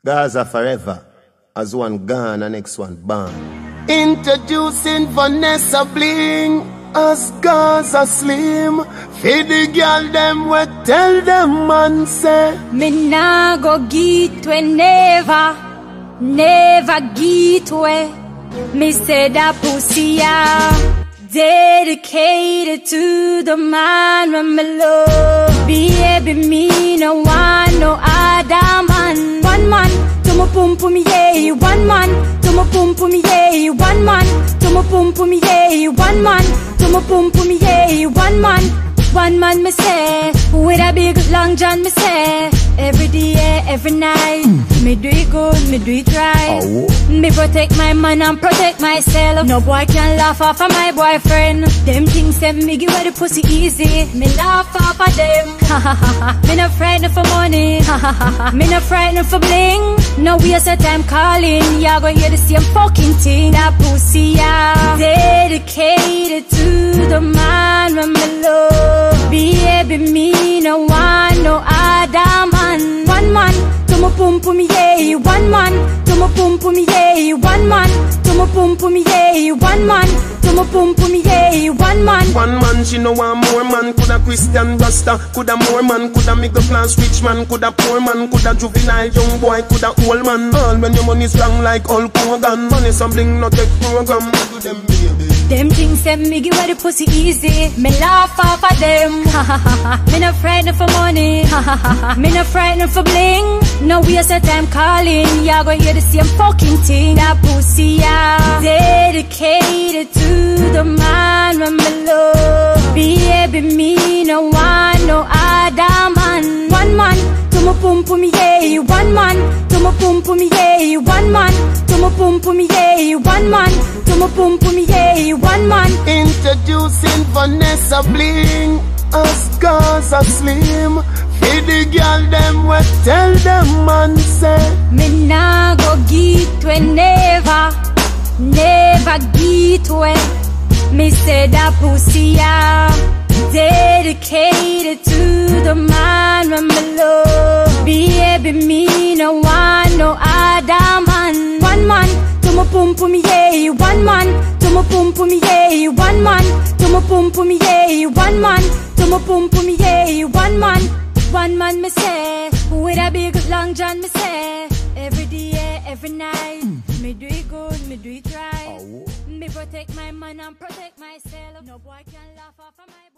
Gaza forever. As one gone, the next one born. Introducing Vanessa Bling as Gaza Slim. Feed the girl them we tell them man say me nah go get we never get we. Me say that pussy dedicated to the man when me love. Baby me no want no other man. One man to my pum pum yeah. One man to my pum pum yeah. One man to my pum pum yeah. One man to my pum pum yeah. One man me say, with a big long john me say, every day, every night, me do it good, me do it right. Me protect my man and protect myself. No boy can laugh off of my boyfriend. Them things say me give away the pussy easy. Me laugh off of them. Me not frightened for money. Me not frightened for bling. No waste of time calling. Y'all gonna hear the same fucking thing. That pussy dedicated to the man when me love. Baby me no want no other man. One man to my pum pum yeah. One man to my pum pum yeah. One man to my pum pum yeah. One man to my pum pum yeah. One man she no want more man. Coulda Christian Rasta, coulda more man, coulda middle class rich man, coulda poor man, coulda juvenile young boy, coulda old man. All when your money's wrong like Hulk Hogan. Money some bling no take program. Do them baby. Them things say me give away the pussy easy. Me laugh off of them. Me not frightened for money. Me not frightened for bling. No waste of time calling. Y'all gonna hear the same fucking thing. That pussy dedicated to the man when me love. Baby me no want no other man. One man to my pum pum yeah. One man to my pum pum yeah. One man to my pum pum yeah. One man to my pum pum yeah. One man. Introducing Vanessa Bling as Gaza Slim. Feed the girl them we tell them man say me nah go get we never get we. Me say that pussy dedicated to the man when me love. Baby me no want no other man. One man to my pum pum yeah. One man to my pum pum yeah. One man to my pum pum yeah. One man to my pum pum yeah. One man me say, with a big long john me say, every day, every night, me do it good, me do it right. Me protect my man and protect myself. No boy can laugh off of my